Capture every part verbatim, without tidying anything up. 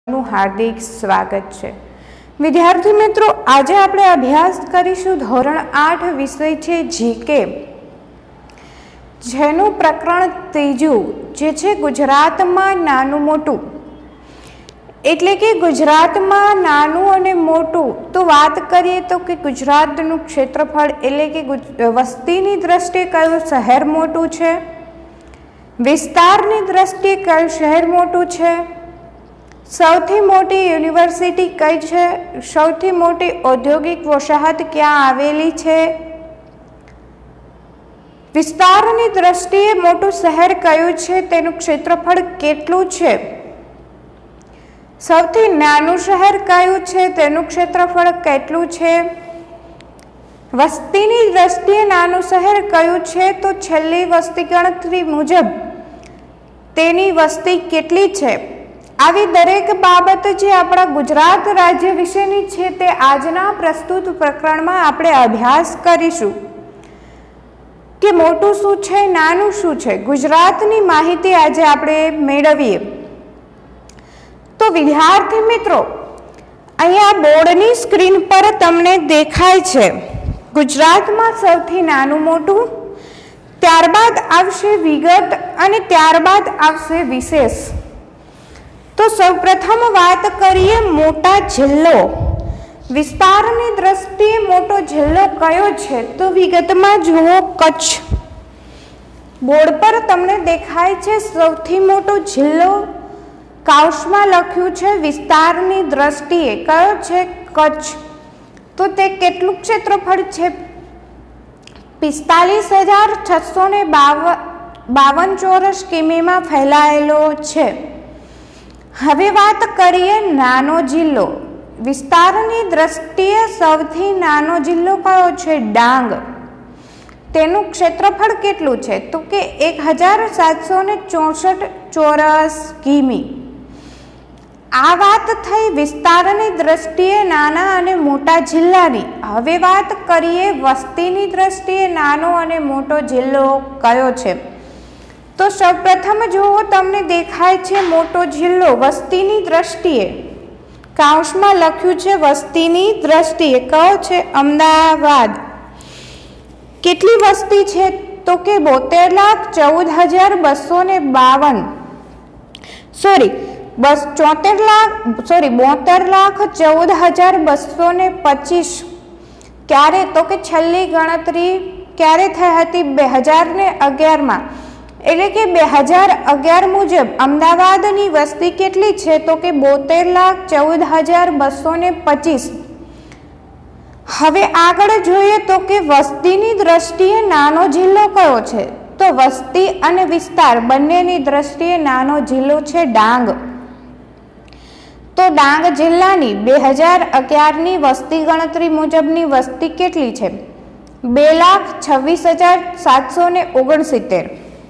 નું હાર્દિક સ્વાગત છે। વિદ્યાર્થી મિત્રો, આજે આપણે અભ્યાસ કરીશું ધોરણ આઠ વિષય છે જીકે, જેનું પ્રકરણ ત્રીજું જે છે ગુજરાતમાં નાનું મોટું। એટલે કે ગુજરાતમાં નાનું અને મોટું તો વાત કરીએ તો કે ગુજરાતનું ક્ષેત્રફળ એટલે કે વસ્તીની દ્રષ્ટિએ કયું શહેર મોટું છે, વિસ્તારની દ્રષ્ટિએ કયું શહેર મોટું છે, સૌથી મોટી યુનિવર્સિટી કઈ છે, સૌથી મોટી ઔદ્યોગિક વસાહત ક્યાં આવેલી છે, વિસ્તારની દ્રષ્ટિએ મોટું શહેર કયું છે, તેનું ક્ષેત્રફળ કેટલું છે, સૌથી નાનું શહેર કયું છે, તેનું ક્ષેત્રફળ કેટલું છે, વસ્તીની દ્રષ્ટિએ નાનું શહેર કયું છે, તો છેલ્લી વસ્તી ગણતરી મુજબ તેની વસ્તી કેટલી છે। આવી દરેક બાબત જે આપણા ગુજરાત રાજ્ય વિશેની છે તે આજના પ્રસ્તુત પ્રકરણમાં આપણે અભ્યાસ કરીશું કે મોટું શું છે, નાનું શું છે, ગુજરાતની માહિતી આજે આપણે મેળવીએ। તો વિદ્યાર્થી મિત્રો, અહીંયા બોર્ડની સ્ક્રીન પર તમને દેખાય છે ગુજરાતમાં સૌથી નાનું મોટું, ત્યારબાદ આવશે વિગત અને ત્યારબાદ આવશે વિશેષ। तो સૌપ્રથમ વાત કરીએ મોટા જિલ્લો, વિસ્તારની દ્રષ્ટિએ મોટો જિલ્લો કયો છે, તો વિગતમાં જુઓ કચ્છ। બોર્ડ પર તમને દેખાય છે સૌથી મોટો જિલ્લો, કાઉસમાં લખ્યું છે વિસ્તારની દ્રષ્ટિએ કયો છે, કચ્છ। તો તે કેટલું ક્ષેત્રફળ છે, પિસ્તાલીસ હજાર છસો ને બાવન ચોરસ કિમીમાં ફેલાયેલો છે। હવે વાત કરીએ નાનો જિલ્લો, વિસ્તારની દ્રષ્ટિએ સૌથી નાનો જિલ્લો કયો છે, ડાંગ। તેનું ક્ષેત્રફળ કેટલું છે, તો કે એક હજાર સાતસો ને ચોસઠ ચોરસ કિમી। આ વાત થઈ વિસ્તારની દ્રષ્ટિએ નાના અને મોટા જિલ્લાની। હવે વાત કરીએ વસ્તીની દ્રષ્ટિએ નાનો અને મોટો જિલ્લો કયો છે। તો સૌપ્રથમ જુઓ તમને દેખાય છે મોટો જિલ્લો વસ્તીની દ્રષ્ટિએ, કાઉસમાં લખ્યું છે વસ્તીની દ્રષ્ટિએ કયો છે, અમદાવાદ। કેટલી વસ્તી છે, તો કે બોતેર લાખ ચૌદ હજાર બસો ને બાવન સોરી બસ ચોતેર લાખ સોરી બોતેર લાખ ચૌદ હજાર બસો ને પચીસ। ક્યારે, તો કે છેલ્લી ગણતરી ક્યારે થઈ હતી, બે હજાર ને અગિયારમાં। એટલે કે બે હજાર અગિયાર મુજબ અમદાવાદની વસ્તી કેટલી છે, તો કે બોતેર લાખ ચૌદ હજાર બસો ને પચીસ। હવે આગળ જોઈએ તો કે વસ્તીની દ્રષ્ટિએ નાનો જિલ્લો કયો છે, તો વસ્તી અને વિસ્તાર બંનેની દ્રષ્ટિએ નાનો જિલ્લો છે ડાંગ। તો ડાંગ જિલ્લાની બે હજાર અગિયારની વસ્તી ગણતરી મુજબની વસ્તી કેટલી છે, બે લાખ છવ્વીસ હજાર સાતસો ને ઓગણસિત્તેર।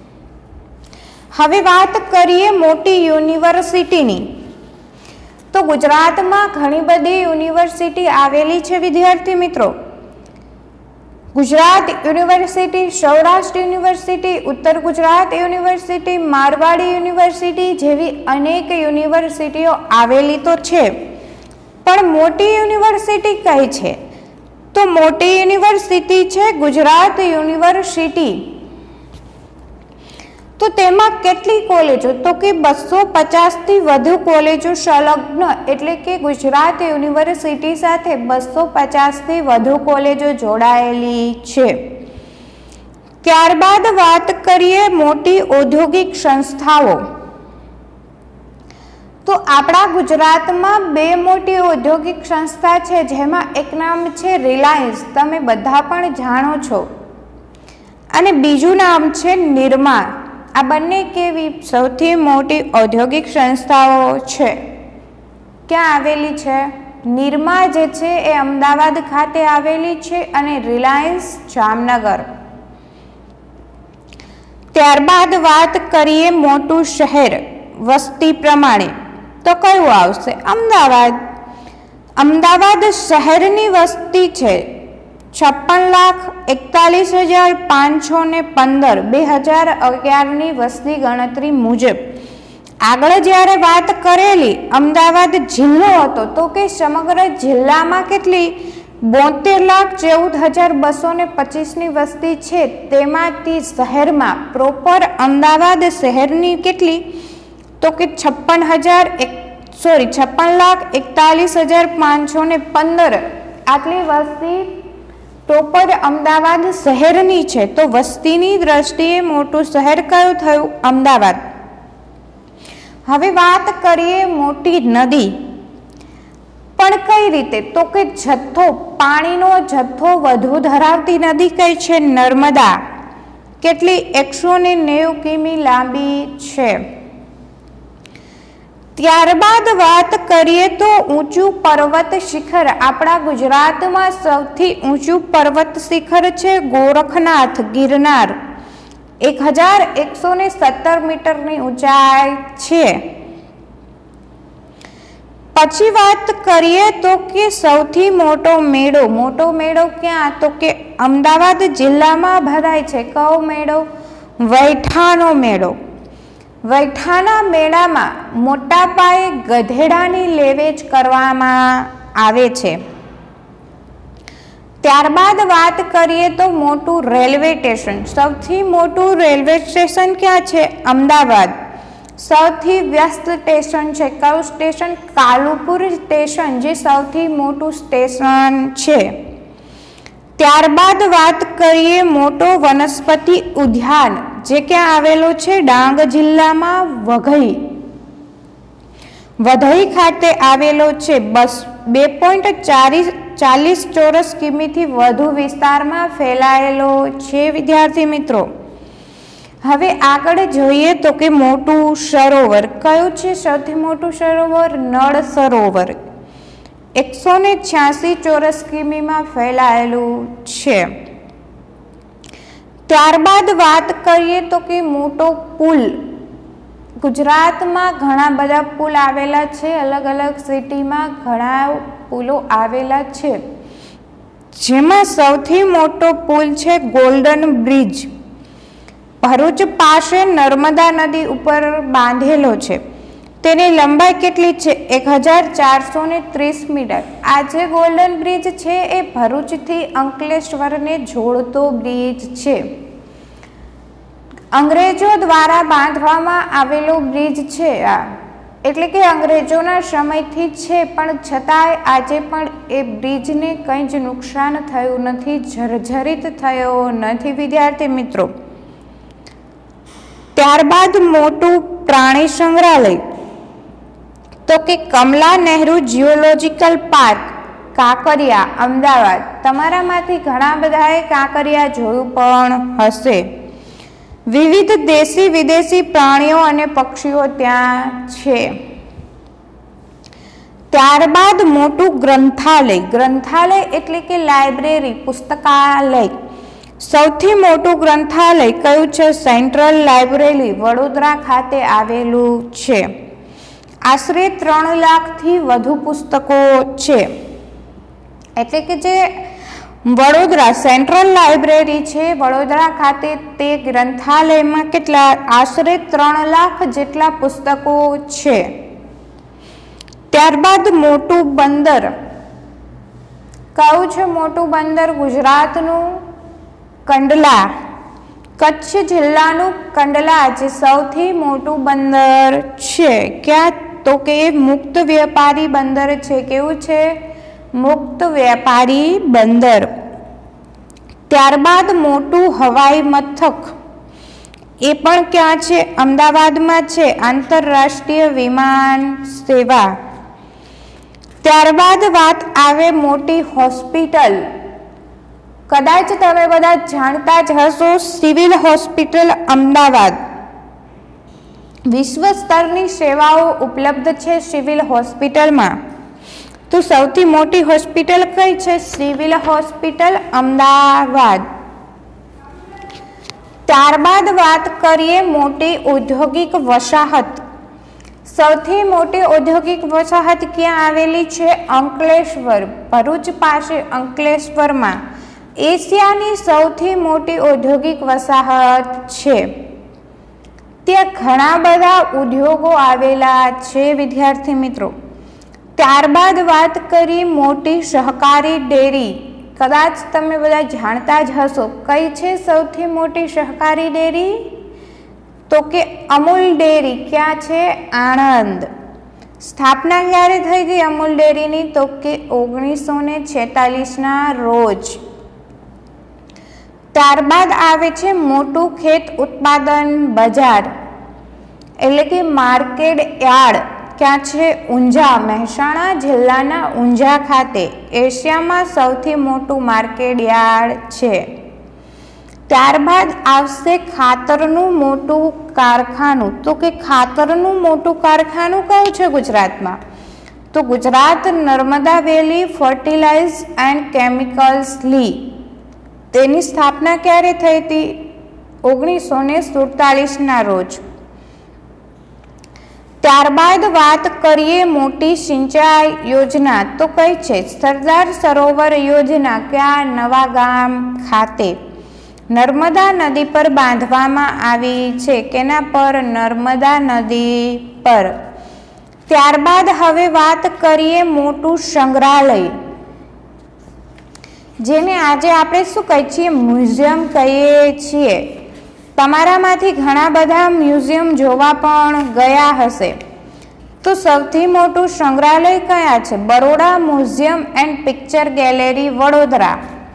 હવે વાત કરીએ મોટી યુનિવર્સિટીની, તો ગુજરાતમાં ઘણી બધી યુનિવર્સિટી આવેલી છે વિદ્યાર્થી મિત્રો। ગુજરાત યુનિવર્સિટી, સૌરાષ્ટ્ર યુનિવર્સિટી, ઉત્તર ગુજરાત યુનિવર્સિટી, મારવાડી યુનિવર્સિટી જેવી અનેક યુનિવર્સિટીઓ આવેલી તો છે, પણ મોટી યુનિવર્સિટી કઈ છે, તો મોટી યુનિવર્સિટી છે ગુજરાત યુનિવર્સિટી। તો તેમાં કેટલી કોલેજો, તો કે બસો પચાસ થી વધુ કોલેજો સંલગ્ન, એટલે કે ગુજરાત યુનિવર્સિટી સાથે બસો પચાસ થી વધુ કોલેજો જોડાયેલી છે। ત્યારબાદ વાત કરીએ મોટી ઔદ્યોગિક સંસ્થાઓ, તો આપણા ગુજરાતમાં બે મોટી ઔદ્યોગિક સંસ્થા છે, જેમાં એક નામ છે રિલાયન્સ, તમે બધા પણ જાણો છો, અને બીજું નામ છે નિરમા। આ બંને કેવી સૌથી મોટી ઔદ્યોગિક સંસ્થાઓ છે, ક્યાં આવેલી છે, નિરમા જે છે એ અમદાવાદ ખાતે આવેલી છે અને રિલાયન્સ જામનગર। ત્યારબાદ વાત કરીએ મોટું શહેર વસ્તી પ્રમાણે, તો કયું આવશે, અમદાવાદ। અમદાવાદ શહેરની વસ્તી છે છપ્પન લાખ એકતાલીસ હજાર પાંચસો ને પંદર બે હજાર અગિયારની વસ્તી ગણતરી મુજબ। આગળ જ્યારે વાત કરેલી અમદાવાદ જિલ્લો હતો તો કે સમગ્ર જિલ્લામાં કેટલી બોતેર લાખ ચૌદ હજાર બસો ને પચીસની વસ્તી છે, તેમાંથી શહેરમાં પ્રોપર અમદાવાદ શહેરની કેટલી તો કે છપ્પન હજાર એક સોરી છપ્પન લાખ એકતાલીસ હજાર પાંચસો ને પંદર આટલી વસ્તી પ્રોપર અમદાવાદ શહેરની છે. તો વસ્તીની દ્રષ્ટિએ મોટું શહેર કયું થયું? અમદાવાદ. હવે વાત કરીએ મોટી નદી, પણ કઈ રીતે તો કે જથ્થો પાણીનો જથ્થો વધુ ધરાવતી નદી કઈ છે? નર્મદા. કેટલી? એકસો ને નેવું કિમી લાંબી છે. ત્યારબાદ વાત કરીએ તો ઊંચું પર્વત શિખર. આપણા ગુજરાતમાં સૌથી ઊંચું પર્વત શિખર છે ગોરખનાથ, ગિરનાર. એક હજાર એકસો ને સત્તર મીટરની ઊંચાઈ છે. પછી વાત કરીએ તો કે સૌથી મોટો મેળો. મોટો મેળો ક્યાં? તો કે અમદાવાદ જિલ્લામાં ભરાય છે. કયો મેળો? વૈઠાનો મેળો. વૈઠાના મેળામાં મોટા પાયે ગધેડાની લેવેચ કરવામાં આવે છે. ત્યારબાદ વાત કરીએ તો મોટું રેલવે સ્ટેશન. સૌથી મોટું રેલવે સ્ટેશન ક્યાં છે? અમદાવાદ. સૌથી વ્યસ્ત સ્ટેશન છે કયું સ્ટેશન? કાલુપુર સ્ટેશન, જે સૌથી મોટું સ્ટેશન છે. ત્યારબાદ વાત કરીએ મોટો વનસ્પતિ ઉદ્યાન, જે ક્યાં આવેલો છે? ડાંગ જિલ્લામાં વઘઈ. વઘઈ ખાતે આવેલો છે. બસ બે પોઈન્ટ ચાલીસ ચાલીસ ચોરસ કિમીથી વધુ વિસ્તારમાં ફેલાયેલો છે વિદ્યાર્થી મિત્રો. હવે આગળ જોઈએ તો કે મોટું સરોવર. કયું છે સૌથી મોટું સરોવર? નળ સરોવર. એકસો ને છ્યાસી ચોરસ કિમીમાં ફેલાયેલું છે. ત્યારબાદ વાત કરીએ તો કે મોટો પુલ. ગુજરાતમાં ઘણા બધા પુલ આવેલા છે, અલગ અલગ સિટીમાં ઘણા પુલો આવેલા છે, જેમાં સૌથી મોટો પુલ છે ગોલ્ડન બ્રિજ. ભરૂચ પાસે નર્મદા નદી ઉપર બાંધેલો છે. તેની લંબાઈ કેટલી છે? એક હજાર ચારસો ને ત્રીસ મીટર. આ જે ગોલ્ડન બ્રિજ છે એ ભરૂચથી અંકલેશ્વરને જોડતો બ્રિજ છે. અંગ્રેજો દ્વારા બાંધવામાં આવેલો બ્રિજ છે આ, એટલે કે અંગ્રેજોના સમયથી છે, પણ છતાંય આજે પણ એ બ્રિજને કંઈ જ નુકસાન થયું નથી, જર્જરિત થયો નથી વિદ્યાર્થી મિત્રો. ત્યારબાદ મોટું પ્રાણી સંગ્રહાલય તો કે કમલા નહેરુ જીઓલોજીકલ પાર્ક, કાંકરિયા, અમદાવાદ. તમારામાંથી ઘણા બધાએ કાંકરિયા જોયું પણ હશે. વિવિધ દેશી વિદેશી પ્રાણીઓ અને પક્ષીઓ ત્યાં છે. ત્યારબાદ મોટું ગ્રંથાલય. ગ્રંથાલય એટલે કે લાઇબ્રેરી, પુસ્તકાલય. સૌથી મોટું ગ્રંથાલય કયું છે? સેન્ટ્રલ લાઇબ્રેરી, વડોદરા ખાતે આવેલું છે. આશરે ત્રણ લાખથી વધુ પુસ્તકો છે. એટલે કે જે વડોદરા સેન્ટ્રલ લાઇબ્રેરી છે વડોદરા ખાતે, તે ગ્રંથાલયમાં કેટલા? આશરે ત્રણ લાખ જેટલા પુસ્તકો છે. ત્યારબાદ મોટું બંદર. કયું છે મોટું બંદર? ગુજરાતનું કંડલા. કચ્છ જિલ્લાનું કંડલા જે સૌથી મોટું બંદર છે. ક્યાં? તો કે મુક્ત વેપારી બંદર છે. કેવું છે? મુક્ત વેપારી બંદર. ત્યારબાદ મોટું હવાઈ મથક, એ પણ ક્યાં છે? અમદાવાદમાં છે. આંતરરાષ્ટ્રીય વિમાન સેવા. ત્યારબાદ વાત આવે મોટી હોસ્પિટલ. કદાચ તમે બધા જાણતા જ હશો, સિવિલ હોસ્પિટલ અમદાવાદ. વિશ્વ સ્તરની સેવાઓ ઉપલબ્ધ છે સિવિલ હોસ્પિટલમાં. તો સૌથી મોટી હોસ્પિટલ કઈ છે? Civil hospital Ahmedabad. ત્યારબાદ વાત કરીએ મોટી ઔદ્યોગિક વસાહત. સૌથી મોટી ઔદ્યોગિક વસાહત ક્યાં આવેલી છે? અંકલેશ્વર. ભરૂચ પાસે અંકલેશ્વરમાં એશિયાની સૌથી મોટી ઔદ્યોગિક વસાહત છે. ત્યાં ઘણા બધા ઉદ્યોગો આવેલા છે વિદ્યાર્થી મિત્રો। ત્યારબાદ વાત કરી મોટી સહકારી ડેરી। કદાચ તમે બધા જાણતા જ હશો કઈ છે સૌથી મોટી સહકારી ડેરી? તો કે અમૂલ ડેરી। ક્યાં છે? આણંદ। સ્થાપના ક્યારે થઈ ગઈ અમૂલ ડેરીની? તો કે ઓગણીસો ને છેતાલીસના રોજ। ત્યારબાદ આવે છે મોટું ખેત ઉત્પાદન બજાર એટલે કે માર્કેટ યાર્ડ। ક્યાં છે? ઊંઝા, મહેસાણા જિલ્લાના ઊંઝા ખાતે એશિયામાં સૌથી મોટું માર્કેટ યાર્ડ છે। ત્યારબાદ આવશે ખાતરનું મોટું કારખાનું। તો કે ખાતરનું મોટું કારખાનું કયું છે ગુજરાતમાં? તો Gujarat Narmada valley fertilise and chemicals લી। તેની સ્થાપના ક્યારે થઈ હતી? ઓગણીસો ને સુડતાલીસના રોજ। ત્યારબાદ વાત કરીએ મોટી સિંચાઈ યોજના। તો કઈ છે? સરદાર સરોવર યોજના। ક્યાં? નવા ગામ ખાતે નર્મદા નદી પર બાંધવામાં આવી છે। કેના પર? નર્મદા નદી પર। ત્યારબાદ હવે વાત કરીએ મોટું સંગ્રહાલય, જેને આજે આપણે શું કહીએ છીએ? મ્યુઝિયમ કહીએ છીએ। તમારામાંથી ઘણા બધા મ્યુઝિયમ જોવા પણ ગયા હશે। તો સૌથી મોટું સંગ્રહાલય કયા છે? Baroda museum and picture gallery, Vadodara.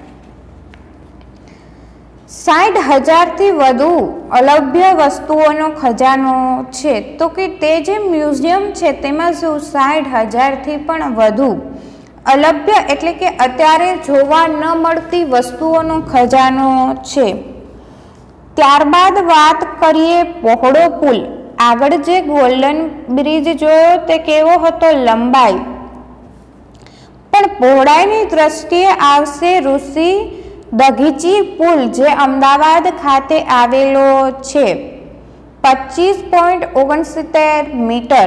સાઠ હજારથી વધુ અલભ્ય વસ્તુઓનો ખજાનો છે। તો કે તે જે મ્યુઝિયમ છે તેમાં શું સાઠ હજારથી પણ વધુ અલભ્ય એટલે કે અત્યારે જોવા ન મળતી વસ્તુઓનો ખજાનો છે। ત્યારબાદ વાત કરીએ પહોળો પુલ। આગળ જે ગોલ્ડન બ્રિજ જોયો તે કેવો હતો? લંબાઈ, પણ પહોળાઈની દ્રષ્ટિએ આવશે ઋષિ દઘીચી પુલ, જે અમદાવાદ ખાતે આવેલો છે, પચીસ પોઈન્ટ ઓગણસિત્તેર મીટર।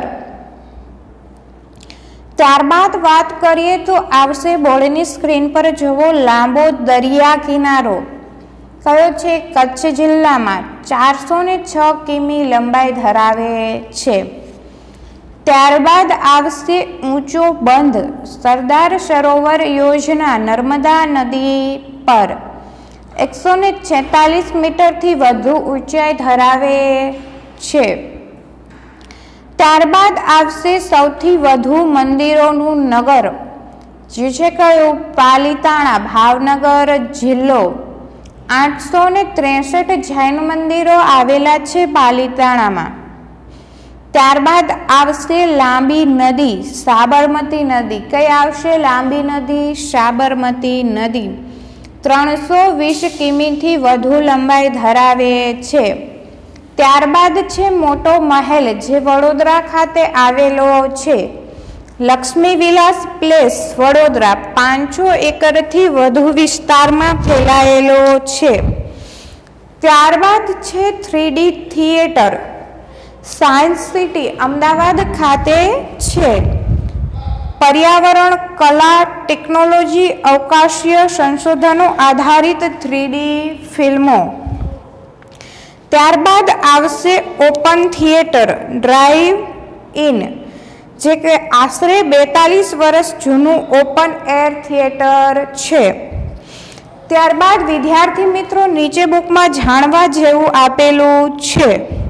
ત્યારબાદ વાત કરીએ તો આવશે બોર્ડની સ્ક્રીન પર જુઓ લાંબો દરિયા કિનારો કયો છે? કચ્છ જિલ્લામાં ચારસો ને છ કિમી લંબાઈ ધરાવે છે। ત્યારબાદ આવશે ઊંચો બંધ, સરદાર સરોવર યોજના, નર્મદા નદી પર એકસો ને છેતાલીસ મીટરથી વધુ ઊંચાઈ ધરાવે છે। ત્યારબાદ આવશે સૌથી વધુ મંદિરોનું નગર, જે છે કયું? પાલીતાણા, ભાવનગર જિલ્લો। આઠસો ને ત્રેસઠ જૈન મંદિરો આવેલા છે પાલીતાણામાં। ત્યારબાદ આવશે લાંબી નદી, સાબરમતી નદી। કઈ આવશે? લાંબી નદી, સાબરમતી નદી। ત્રણસો વીસ કિમીથી વધુ લંબાઈ ધરાવે છે। ત્યારબાદ છે મોટો મહેલ, જે વડોદરા ખાતે આવેલો છે, લક્ષ્મી વિલાસ પ્લેસ, વડોદરા। પાંચસો એકરથી વધુ વિસ્તારમાં ફેલાયેલો છે। ત્યારબાદ છે three D theatre, science city, Ahmedabad ખાતે છે। પર્યાવરણ, કલા, ટેકનોલોજી, અવકાશીય સંશોધનો આધારિત થ્રી ડી ફિલ્મો। ત્યારબાદ આવશે ઓપન થિયેટર, ડ્રાઇવ ઇન, જે કે આશરે બેતાલીસ વર્ષ જૂનું ઓપન એર થિયેટર છે। ત્યારબાદ વિદ્યાર્થી મિત્રો નીચે બુકમાં જાણવા જેવું આપેલું છે।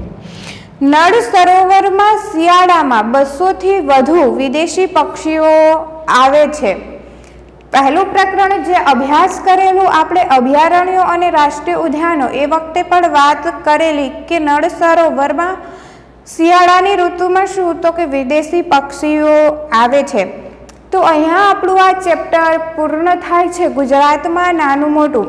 નળ સરોવરમાં શિયાળામાં બસોથી વધુ વિદેશી પક્ષીઓ આવે છે। પહેલું પ્રકરણ જે અભ્યાસ કરેલું આપણે અભયારણ્યો અને રાષ્ટ્રીય ઉદ્યાનો, એ વખતે પણ વાત કરેલી કે નળ સરોવરમાં શિયાળાની ઋતુમાં શું? તો કે વિદેશી પક્ષીઓ આવે છે। તો અહીંયા આપણું આ ચેપ્ટર પૂર્ણ થાય છે, ગુજરાતમાં નાનું મોટું।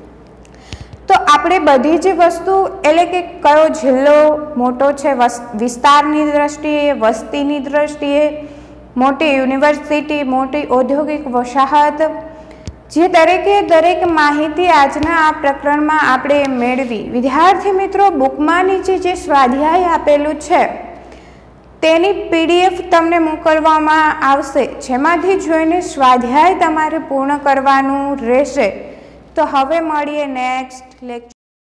તો આપણે બધી જ વસ્તુ એટલે કે કયો જિલ્લો મોટો છે વિસ્તારની દ્રષ્ટિએ, વસ્તીની દ્રષ્ટિએ, મોટી યુનિવર્સિટી, મોટી ઔદ્યોગિક વસાહત, જે દરેકે દરેક માહિતી આજના આ પ્રકરણમાં આપણે મેળવી। વિદ્યાર્થી મિત્રો બુકમાં નીચે જે સ્વાધ્યાય આપેલું છે તેની પીડીએફ તમને મોકલવામાં આવશે, જેમાંથી જોઈને સ્વાધ્યાય તમારે પૂર્ણ કરવાનું રહેશે। તો હવે મળીએ નેક્સ્ટ લેક્ચર।